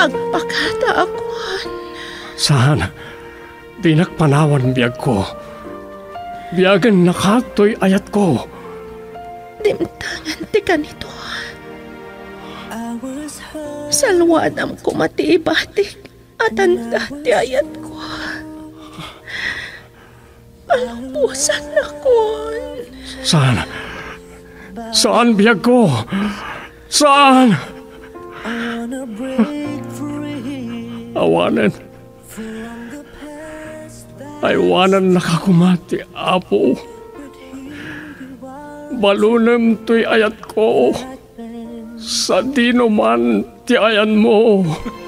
agpakata akuan. Saan? Di nakpanawan biyag ko. Biyagan nakatoy ayat ko. Dimtangan ti kanito. Salwadam ko matiibatik at anda ti ayat ko. Alampusan na kon. Saan? Saan biyag ko? Saan? Awanan. Aywanan nakakumati, Apo. Balunem to'y ayat ko. Sa dino man ti ayan mo.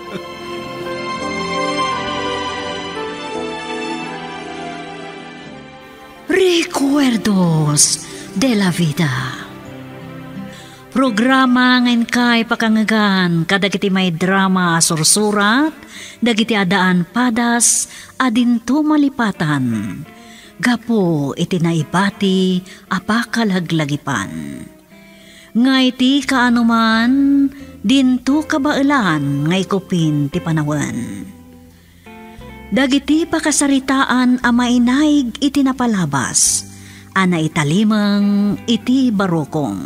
Recuerdos de la Vida. Programa ngayon kay pakangagan kadagiti may drama sursurat, dagiti adaan padas, adinto malipatan. Gapo iti naibati apakalaglagipan. Ngay ti kaanuman, dinto kabailan ngay kupin ti panawan. Dagiti pakasaritaan a mainaig iti napalabas, ana italimang iti barokong.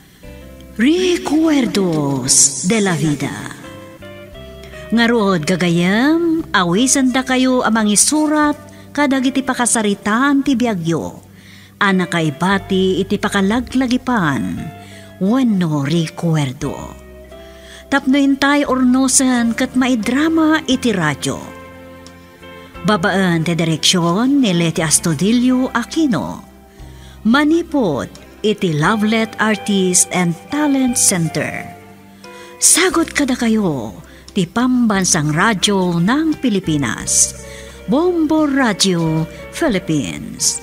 Recuerdos de la Vida. Ngarod gagayam, awisan da kayo amang isurat kadagiti pakasaritaan ti biagyo, ana kaibati iti pakalaglagipan, wenno recuerdo. Tapno intay ornosan kat maidrama iti radyo. Babaan ti direksyon ni Leti Astudillo Aquino. Manipod iti Lovelet Artist and Talent Center. Sagot kada kayo ti Pambansang Radyo ng Pilipinas. Bombo Radio Philippines.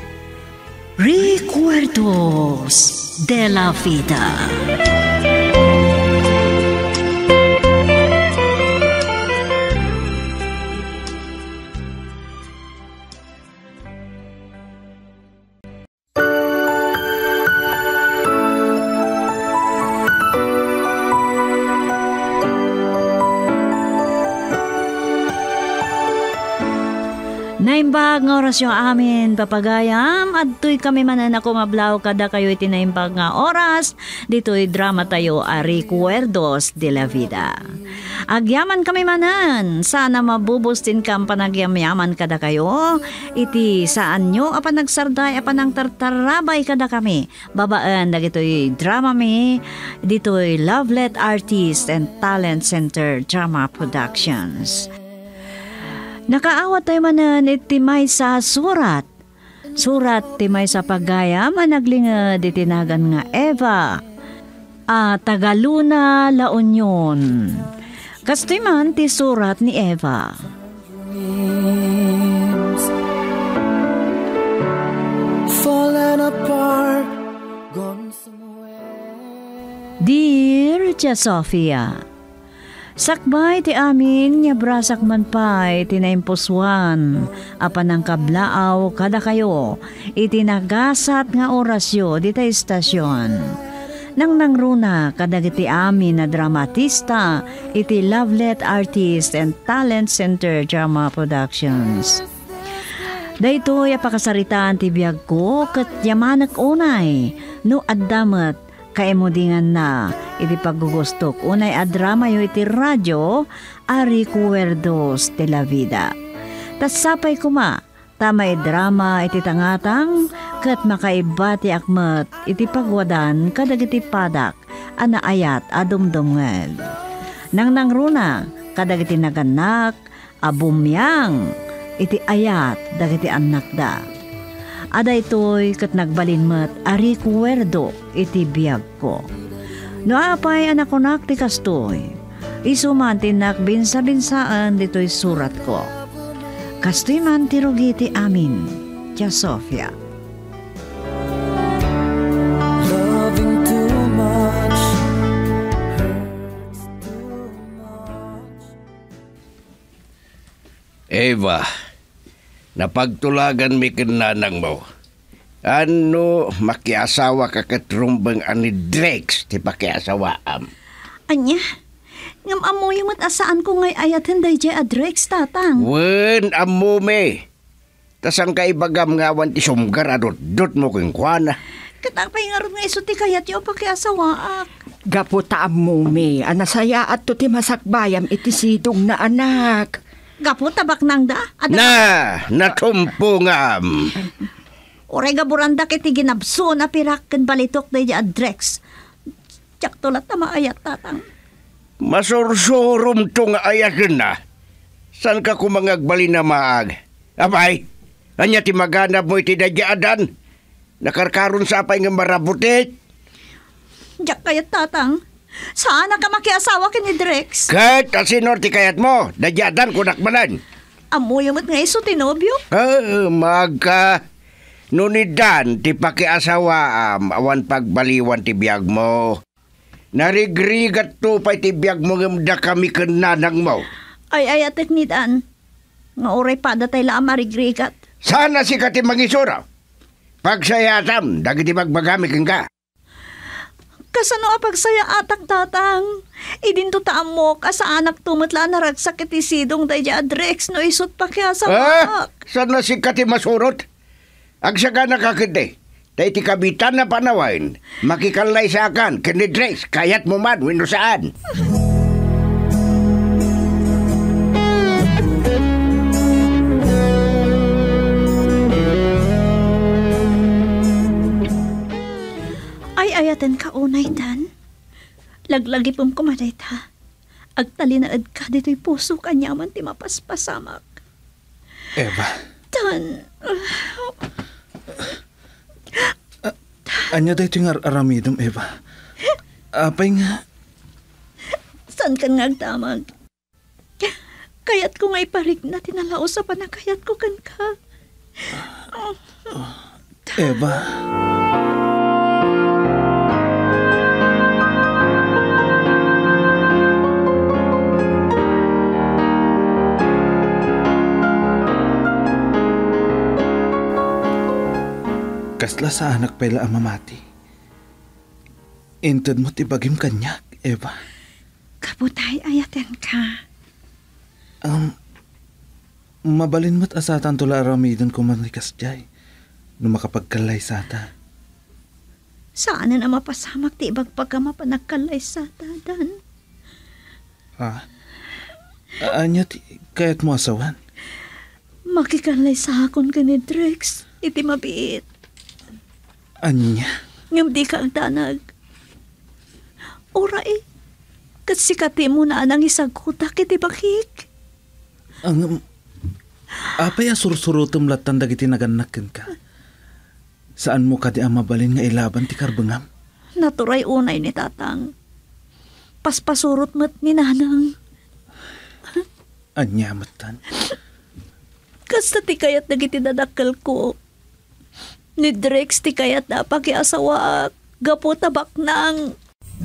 Recuerdos de la Vida. Naimbag nga orasyon amin, papagayam, at tuy kami manan ako mablaw kada kayo itinaimbag nga oras, dito'y drama tayo a Recuerdos de la Vida. Agyaman kami manan, sana mabubustin kang panagyamyaman kada kayo, iti saan nyo apan nagsarday apan nang tartarabay kada kami, babaan na dito'y drama mi, dito'y Lovelet Artist and Talent Center Drama Productions. Nakaawat tayo manan iti may sa surat. Surat ti may sa pagayam naglingad itinagan nga Eva. Tagaluna La Union. Kastoy man ti surat ni Eva. Fallen apart, gone somewhere. Dear Tia Sofia, sakbay ti amin nya brasak man pay tinaimpuswan apan ang kablaaw kada kayo itinagasat nga orasyo dita istasyon. Nang nangruna kadagiti amin na dramatista iti Lovelet Artist and Talent Center Drama Productions. Daytoy apakasaritaan ti biag ko ket yamanek unay no addamet kaemudingan na iti paggugustok unay a drama yo iti radyo a Recuerdos de la Vida. Tas sapay kuma tamay drama iti tangatang ket makaibati akmet iti pagwadan kadagiti padak ana ayat adumdumngel. Nang nangruna kadagiti naganak abumyang iti ayat dagiti anak da. Ada ito'y kat nagbalinmat a recuerdo iti biyag ko. No apay anak ko ti kastoy, isuman tinak binsa-binsaan dito'y surat ko. Kastoy man tirugiti amin, Tia Sofia. Loving too much hurts too much. Eva, napagtulagan mi kinanang mo. Ano, makiasawa ka katrumbang ani Drex ti pakiasawaam. Anya, Ngam amoy mo't asaan ko ngay ayatin day jay adrex tatang. Wen amo me. Tasang kaibagam nga wan ti sumgar adot mo kong kwana. Katapay nga rin nga iso ti kayat yung pakiasawaak. Gaputa mo, me. Anasaya at to ti masakbayam iti sidong na anak. Gapo tabak nang da. Natumpo ngam. Oray gaburanda kiti ginabso na pirak ken balitok day jay adrex. Tsak tulat na maayat tatang. Masursurum tong ayatin na. San ka kumangagbali na maag? Abay, anya ti maganap mo iti dadyaadan. Nakarkaron sa apay nga marabutit. Diyak kayat tatang. Saan ka makiasawa kin ni Drex? Kat asinor ti kayat mo. Dadyaadan kunakmanan. Amoy mo't nga iso tinobyo? Magka. Nunidan ti pakiasawaam awan pagbaliwan ti biyag mo. Narigrigat to pa'y ti biyag mo ngamda kami kananang mo. Ay atek ni Dan. Nga oray pa datay la marigrigat. Sana si kati mangisura. Pagsayatam, dagiti magbagami kang ka. Kasano a pagsaya atak tatang? Idinto taam mo ka sa anak tumatla na ragsak iti sidong day di adrex no isot pa kaya sa wak. Sana si kati masurot? Agsaga nakakite. Tay ti kabitan na panawain. Makikalay sa akan, kinidres, kayat mo man, wino saan. Ayaten ka unay Dan. Laglagi pong kumaday ta. Agtalinaad ka dito'y puso kanyaman ti mapaspasamak. Eva. Dan. Anya dahi ito yung aramidom, Eva. Apay nga. San kan nga agdamag? Kayat ko nga'y parig na tinalao sa panakayat ko kan ka. Eva. Kasla sa anak pala ang mamati. Intod mo tibagim kanyak, Eva. Kabutay ayaten ka. Mabalin mo't asatan tula aramidon ko manlikas jay. Nung makapagkalay sata. Saan na mapasamak ti ibagpag ka mapanagkalay sata, Dan? Ha? Anya ti kayat mo asawan? Makikalay sa akon ka ni Drex. Iti mabiit. Anya? Ngam di ka agdanag. Oray, katsikati mo na anang isagutak iti bakik. Apay asursurutom latan dagiti naganakken ka. Saan mo ka di ang mabalin nga ilaban ti karbangam? Naturay unay ni tatang. Paspasurot mo't ni nanang. Anya matan. Kasta ti kayat dagiti dadakkel ko. Ni Drex ti kayat na pakiasawa gapo tabak nang.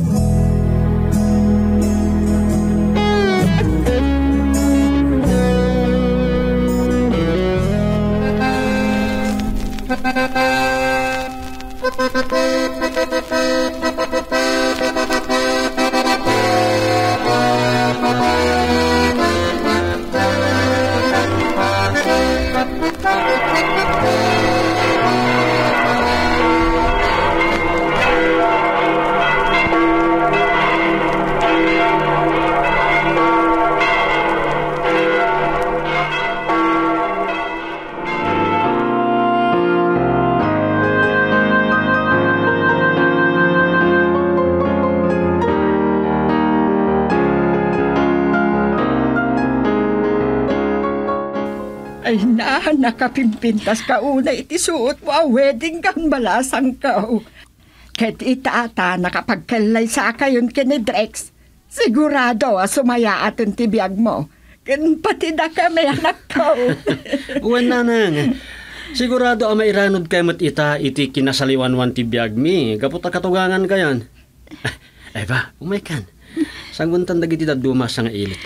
Ay na, nakapimpintas ka una iti suot mo a wedding kang balasang kao. Ket itata nakapagkalay sa kayon kini Drex. Sigurado sumaya atin tibiyag mo. Ken pati da kami anak kao. Uwan nanang. Sigurado ang mairanod kayo mat iti kinasaliwanwan ti biyag mi. Gaputa katugangan kayan. Ay ba, umaykan. Sangguntan dagiti dadumas ang ilit.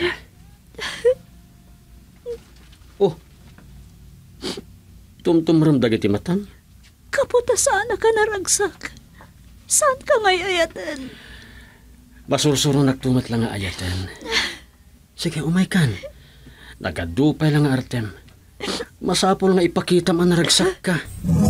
Oh, tumtumram dagiti matan. Kaputa sana ka naragsak. Saan ka ngay ayaten? Basursuro nagtumat lang nga ayatan. Sige, umay kan. Nagadupay lang nga Artem. Masapol nga ipakita man naragsak ka.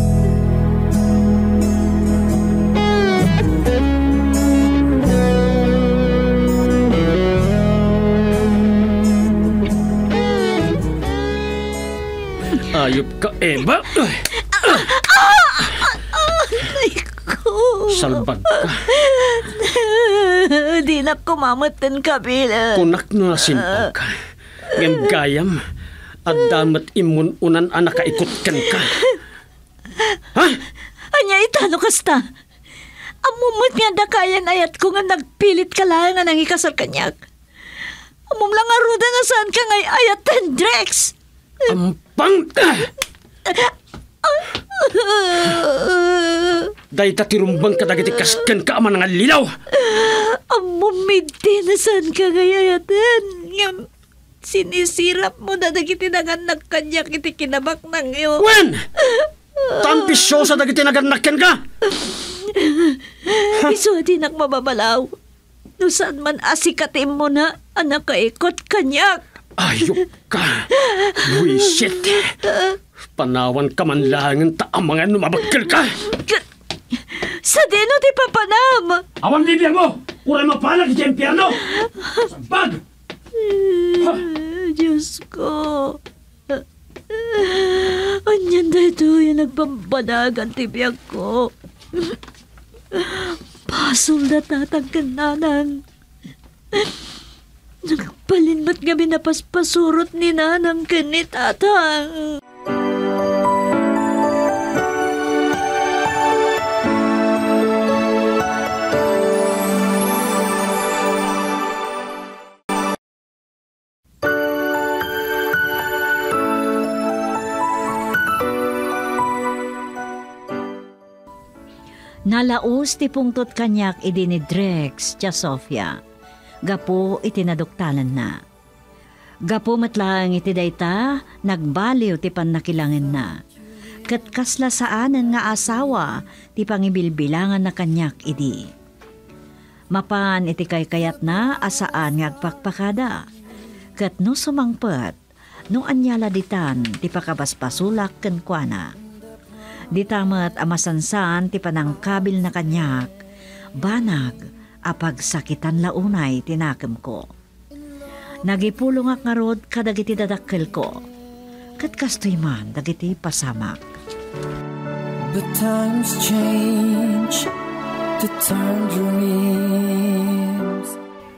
Ayop ka, Eva. Salbag ka. Di na kumamatan kabila. Kunak na simpag ka. Ngem gayam. At damat imun-unan anak kaikot kan ka. Ha? Anya itano kasta? Amumot nga dakayan ayat ko nga nagpilit ka lang nga nang ikasal kanyak. Amum lang aruda na saan ka ngay ayatan, Drex. Ampang! Dahil tatirumbang kadagiti kaskan ka ama nga lilaw. Amumiti na saan ka ngay ayatan. Ngam, sinisirap mo na dagiti naganak kanyak iti kinabak ng iyo. Wen! Tampisyo sa dagiti naganakken ka! Iso di nak mababalaw. No saan man asikatin mo na anak kaikot kanyak. Ayok ka! Buisit! Panawan ka man lang ta ang mga numabagkal ka! Sa dino di papanam! Awang bibiyang mo! Uray mapalag sa impyerno! Sagbag! Diyos ko. Anyan na ito yung nagpambanagan tibiyag ko. Pasol na tatang kananang. Nagpalinmat gabi na paspasurot ni nanang kanitatang. Nalaos ti pungtot kanyak idi ni Drex tya Sofia. Gapo iti naduktalan na. Gapo matlang iti dayta, nagbaliw ti pannakilangan na. Kat kasla saanan nga asawa, ti pangibilbilangan na kanyak idi. Mapan iti kaykayat na asaan nga agpakpakada. Kat no sumangpet, no anyala ditan ti pakabaspasulak kenkwana. Di tamat amasansan ti panangkabil na kanyak, banag apag sakitan launay tinakem ko. Nagipulong ak ngarod kadagiti dadakkel ko, kat kastoy man dagiti pasamak. The times change to turn dreams.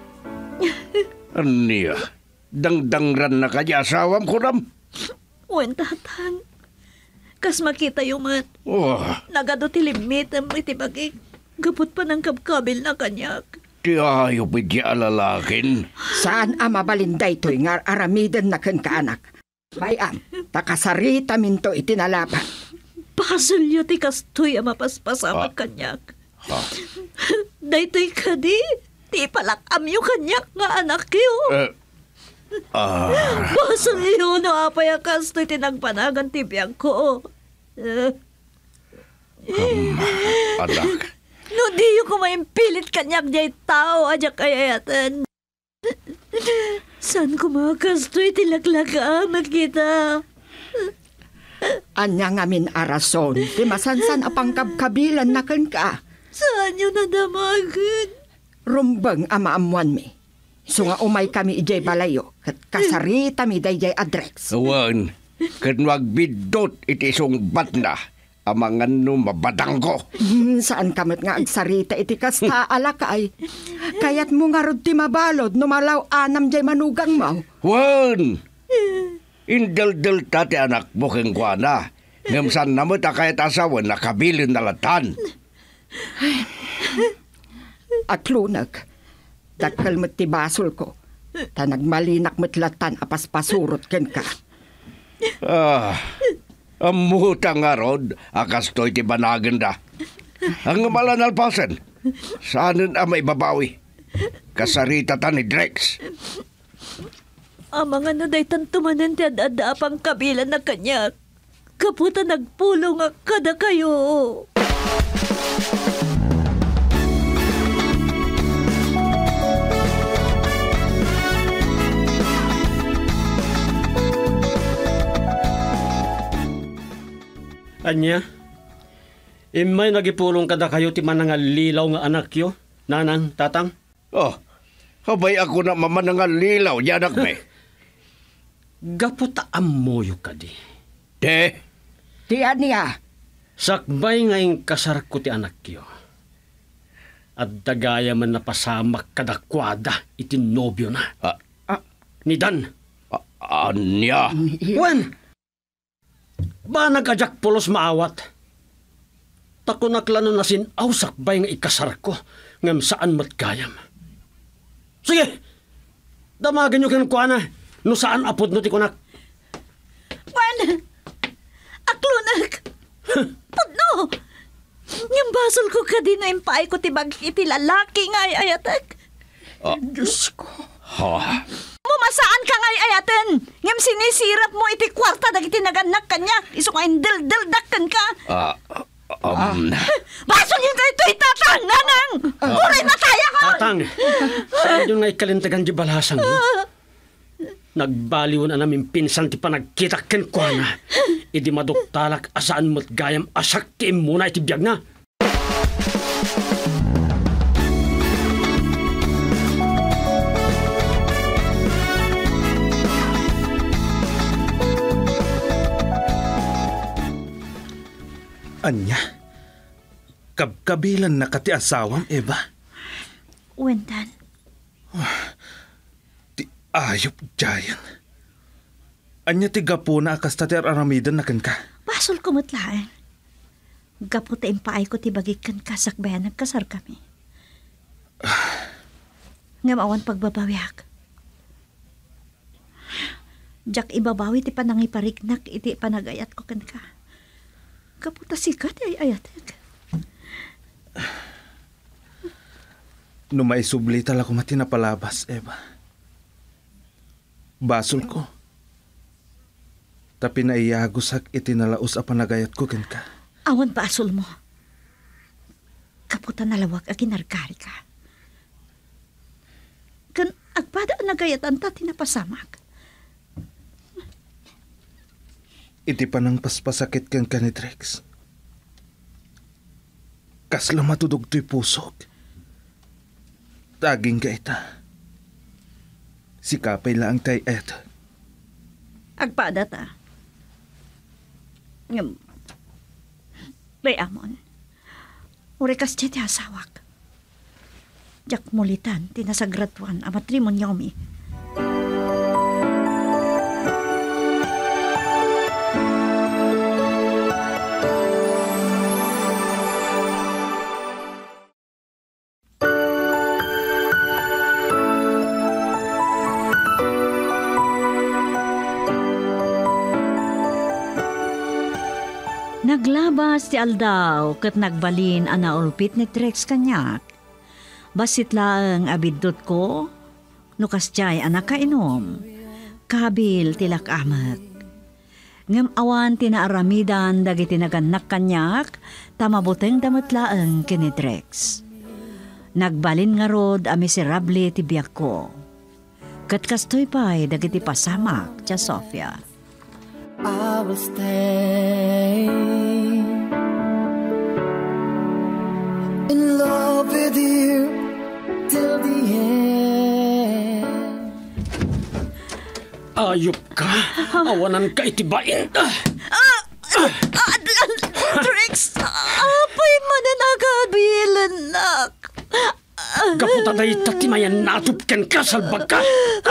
Aniya, dangdangran na kanya asawam ko ram. Wen tatang, kas makita yung mat. Oh, Nagado ti limit ang itibagig. Gapot pa ng kabkabil na kanyak. ti ayo pidya alalakin. Saan ama balinday to'y nga aramidan na ken kaanak. Bayam, takasarita minto itinalapan. Pasulyo ti kastoy ang mapaspasamak kanyak. Daytoy kadi, ti palakam yung kanyak nga anak yo. Pasulyo no apay ang kastoy tinagpanagan ti biyang ko. Anak. No di yung kumaimpilit kanyak jay tao adya kayayatan. San kumakastoy tilaklagaan kita? Anya nga min arason, ti masansan apang kabkabilan na ken ka. Saan yun nadamagan? Rumbang amaamuan mi. So nga umay kami ijay balayo, kat kasarita mi dayjay adrex. Awan, kan magbidot iti sungbat na, amangan no mabadang ko. Saan kamat nga agsarita iti kasta alakay? Kayat mo nga rod ti mabalod, numalaw anam jay manugang mo. Wan! Indal-dal tati anak mo keng kwa na. Ngamsan na mo ta kayat asawan na kabilin na latan. At lunag, dakal mo't ti basol ko. Ta nagmalinak mo't latan apas pasurot ken ka. Amuta nga rod, akas to'y ti banagan da. Ang malanalpasan, saanin may babawi? Kasarita ta ni Drex. Ang mga nadaytan tumanan ti adada pang kabilan na kanya. Kaputa nagpulong nga kada kayo. Anya, imay nagipulong kada kayo ti manangalilaw nga anak yo, nanang, tatang? Oh, habay ako na mamanangal lilaw, yanak me. Gaputa amoyo ka di. De, Tiyan niya. Sakbay ngayong kasar ko ti anak yo. At dagaya man napasamak kadakwada iti nobyo na. Ni Dan. Anya. Wen! Ba nagkajak pulos maawat? Tako naklano na sinaw sakbay nga ikasar ko ngam saan matgayam. Sige! Damagan nyo kan kuana no saan apod no ti kunak. Wan! Aklunak! Pudno! Yung basol ko ka din na impay ko tibag iti lalaki nga ayatek. Diyos ko. Ha? Mumasaan ka nga ayaten? Ngam sinisirap mo iti kwarta dagiti naganak kanya. Iso ka indel-del-dakkan ka. Basol yung ito itatang, nanang! Uray mataya ka! Tatang, saan yun nga ikalintagan di balasang yun? Nagbaliw na namin pinsan ti panagkitakken ko na. Idi maduktalak asaan mo't gayam asak ti muna iti biyag na. Anya, kabilan na kati asawam, Eva. Wendan, Ti ayop jayan. Anya ti gapo na akas tati aramidan na kan ka. basol ko matlaan. Gaputa impaay ko ti bagikan kasakbayan nagkasar kami. Ngam awan pagbabawiak. Jak ibabawi ti panangipariknak iti panagayat ko kan ka. Kaputa sikat ay ayatek. No may subli talaga mati na palabas, Eva. Basol ko. Tapi naiyagosak iti nalaos a panagayat ko ken ka. Awan basol mo. Kaputa nalawag a ginargari ka. Kan agpada nagayatan ta tinapasamak. Iti panang paspasakit ken ka ni Drex. Kasla matudog to'y pusok. Taging ka ita. Sikapay lang tay et. Agpada ta. Ngam. Bayamon. Urikas ti asawak. Jak mulitan tinasagratuan a matrimonyomi. Naglabas ti aldaw ket nagbalin a naulpit ni Trex kanyak. Basit lang abidot ko, nukas tiyay anak kainom. Kabil tilak amat. Ngam awan tinaaramidan dagiti naganak kanyak, tamabuteng damatlaang kini Trex. Nagbalin nga rod a miserable ti biyak ko. Ket kastoy pa'y dagiti pasamak tya Sofia. I will stay in love with you till the end. Ayop ka, awanan ka itibain. Trex, apay mo na nagabilan, nak. Kaputa na itatimayan natup ken kasalbag ka.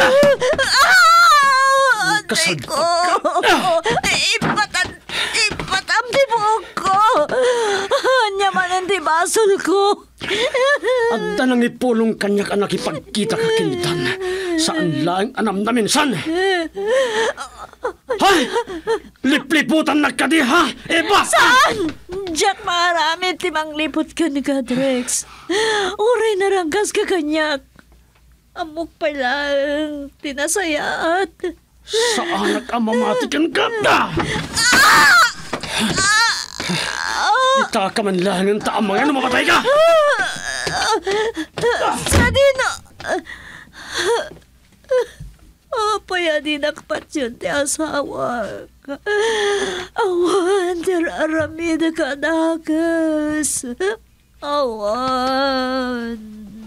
Kasalbag ka. Ipatam di buhok ko. Nyaman ang basol ko. Adda nang ipulong kanyak anak ipagkita ka kinitan. Saan lang anam na minsan? Hay! Lipliputan na ka di ha, Eva! Saan? Jack, marami timang lipot ka ni Kadrex. Uray narangkas ka kanyak. Amok pa lang, tinasayaat. Saan nag-amamatikan ka na? Ita ka man lang ang taamang mamatay ka! Sa dino! Apay dinakpatsyon ti asawa ka. Awan, dir aramid ka dakas. Awan.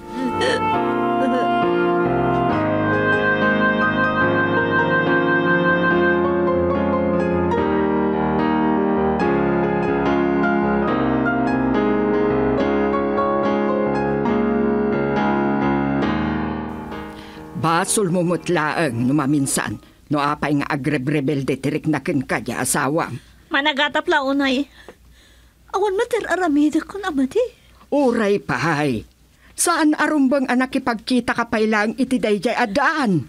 Basol mo mutlaang numaminsan, no apay nga agrebrebelde tirik na kin kaya asawa. Managatap launay. Awan mater aramid ko na mati. Uray pahay. Saan arumbang anak ipagkita ka pailang iti dayjay adaan?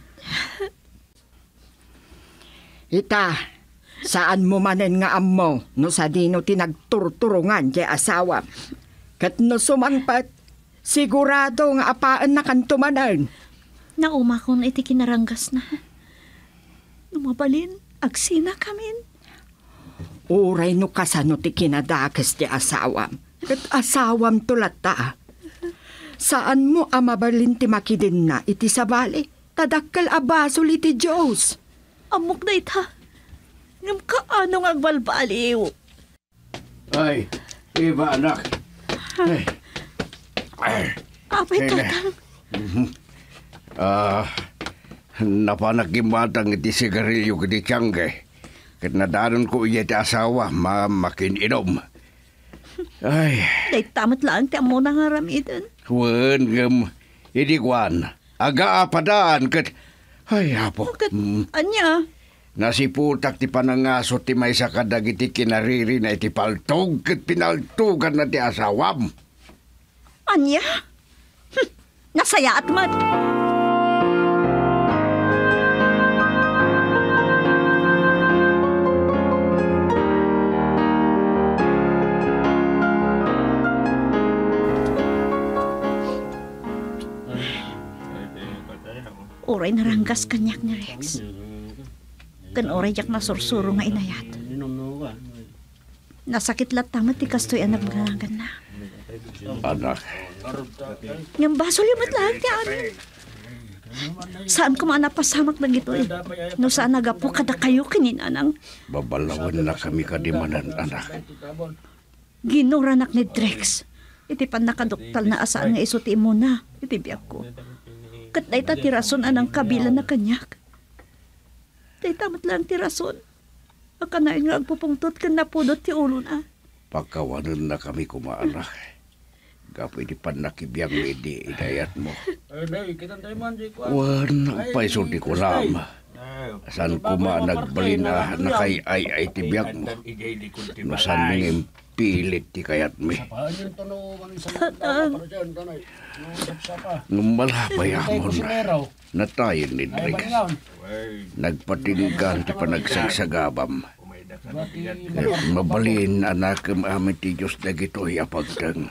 Ita, saan mo manen nga ammo no sa dino tinagturturungan jay asawa? Kat no sumangpat, sigurado nga apaan na kantumanan. Nauma kon iti kinaranggas na. Lumabalin, agsina kamin. Uray no kasano ti kinadakas ti asawam. Kat asawam tulata. Saan mo amabalin ti makidin na iti sabali? Tadakkal abasol iti Diyos. Amok na ita. Ngam kaano nga agbalbaliw. Ay, iba anak. Apay tatang. Napanakimatang iti sigarilyo kiti tiyangge. Kat nadanon ko iya ti asawa, makin inom. Ay, Day tamat lang ti amo nang haramidan. wen gam, idikwan. Aga apadaan kat, ay hapo. Kat, anya? Nasiputak ti panangaso ti may sakadag iti kinariri na iti paltog kat pinaltugan na ti asawam. Anya? Nasaya at mat. Oray naranggas kanyak ni Rex. Kan oray jak nasursuro nga inayat. Nasakit lat tamat ti kastoy anak magalangan na. Anak, Ngam basol yung matlaang ti amin. Saan ko manapasamak na gito eh? No saan nagapo kada kayo kininanang? babalawan na kami kadimanan, anak. Ginuranak ni Drex. Iti pan nakaduktal na asaan nga isuti mo na. Iti biyak ko. Kat day ta tirason anang kabila na kanyak. Day tamat lang tirason. Akanayon nga agpupungtot kan napudot ti ulo na. Pagkawanan na kami kumaanak. Gapoy di pan nakibiyang idi idayat mo. Wan, paisulti ko lam. San kuma nagbalin na nakay ay tibiyag mo. Nasan ngim pilit ti kayat mi. Ngumalapay amon na tayo ni Drix. Nagpatinggan ti panagsagsagabam. Mabalin anak amin ti Diyos na gito'y apagdang.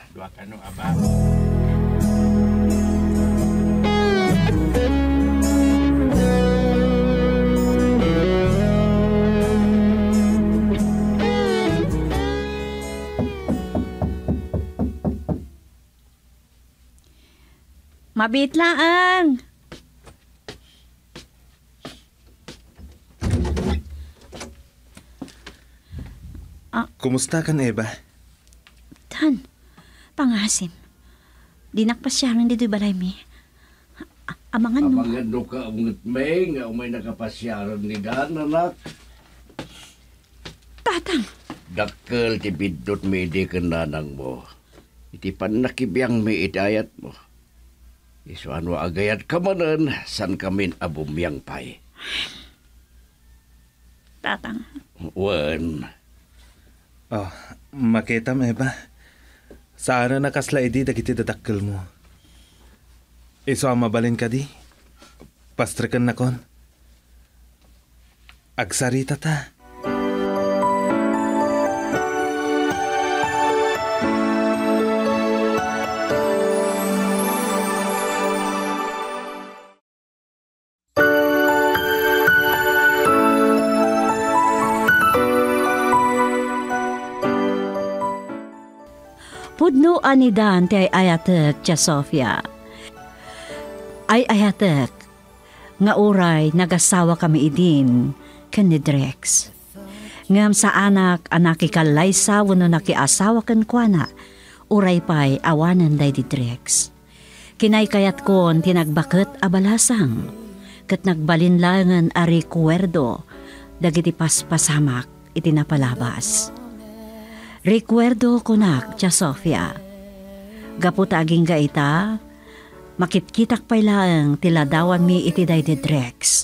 Mabit laang. Kumusta kan, Eva? Tan, pangasim. Dinakpasyaran dito balay mi. Amangan no. Amangan no ka ungat may nga umay nakapasyaran ni Dan, anak. Tatang, Dakkel ti bidot mi di kenanang mo. Iti pan nakibiyang mi idayat mo. Isu ano agayat kamanan san kamin abumyang pay. tatang. Wan. Oh, makitam, Eva. Saan na nakasla edi dagiti dadakkel mo? Iso ang mabalin ka di? Pastrikan na kon? Agsarita ta. Pudno ani Dante ay ayatek tia Sofia. Ay ayatek. Nga uray nagasawa kami idin ken ni Drex. Ngam sa anak ikalaysa wano nakiasawa ken kuana, uray pa'y awanan day di Drex. Kinay kayat kon tinagbaket abalasang, ket nagbalinlangan a recuerdo, dagiti paspasamak itinapalabas. Recuerdo kunak, Tia Sofia. Gaputa aging gaita, makitkitak pa'y lang tiladawan mi iti day di Drex.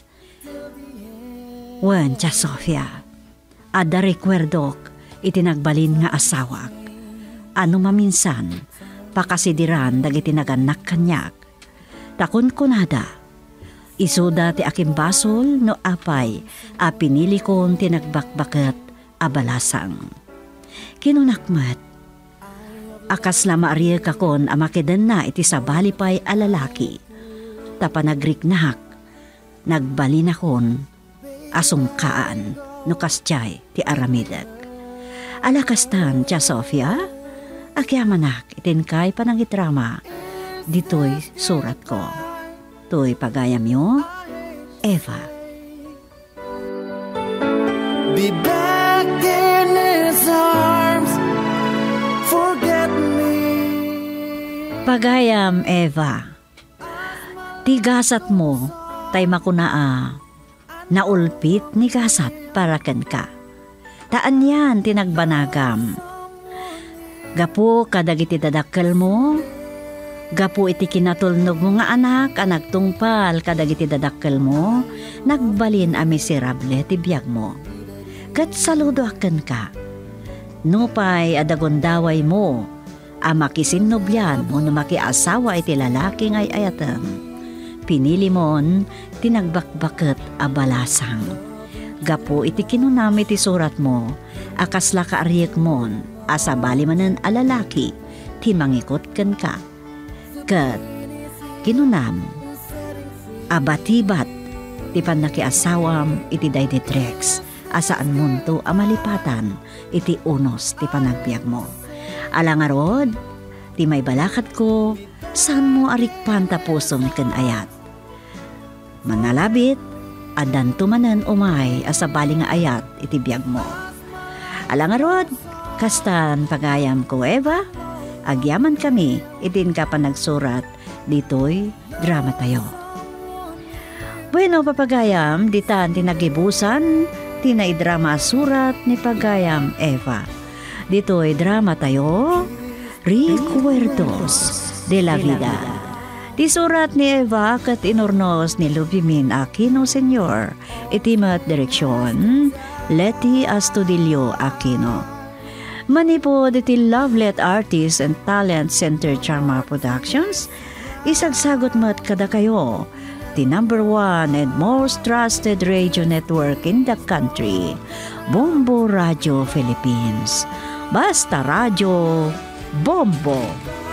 Wen, Tia Sofia, ada recuerdok itinagbalin nga asawak. Ano maminsan, pakasidiran dagiti naganak kanyak. Takon kunada, isuda ti aking basol no apay a pinili kon tinagbakbaket abalasang. Kinunakmat, akas lama ariya kakon amakidan na iti sabali pa'y alalaki. Tapanagrik-nahak, nagbalin akon asungkaan no kastyay ti aramidak. Alakastan, Tia Sofia, akyamanak itinkay panangitrama, dito'y surat ko. To'y pagayam yo, Eva. Be back in his arms, forget me. Pagayam, Eva. Tigasat mo, tay makunaa, naulpit ni gasat para ken ka. Taan yan tinagbanagam. Gapu kadagiti dadakkel mo, gapu iti kinatulnog mo nga anak, nagtungpal kadagiti dadakkel mo, nagbalin a miserable ti biyag mo. Kat saludo aken ka. Nupay adagondaway mo, a makisinobyan mo no makiasawa iti lalaki ngay ayatan. Pinili mon, tinagbakbaket a balasang. Gapu iti kinunam iti surat mo, akasla ka ariek mon, asa bali manen a lalaki, ti mangikot ken ka. Ket, kinunam, abatibat, ti panakiasawam iti day di Drex, asaan munto a malipatan, iti unos ti panagbiag mo. Alangarod, ti may balakat ko, saan mo arikpan tapusom ken ayat. Manalabit, adan tumanen umay asabali nga ayat iti biyag mo. Alangarod, kastan pagayam ko Eva, agyaman kami itin ka pa nagsurat dito'y drama tayo. Bueno papagayam, ditan tinagibusan, tinaidrama surat ni pagayam Eva. Dito'y drama tayo, Recuerdos de la Vida. Di surat ni Eva kat inornos ni Lubimin Aquino Sr. Itimat direksyon, Leti Astudillo Aquino. Manipod iti Lovelet Artists and Talent Center Charma Productions, isagsagot mat kada kayo, the #1 and most trusted radio network in the country, Bombo Radio Philippines. Basta Radio Bombo.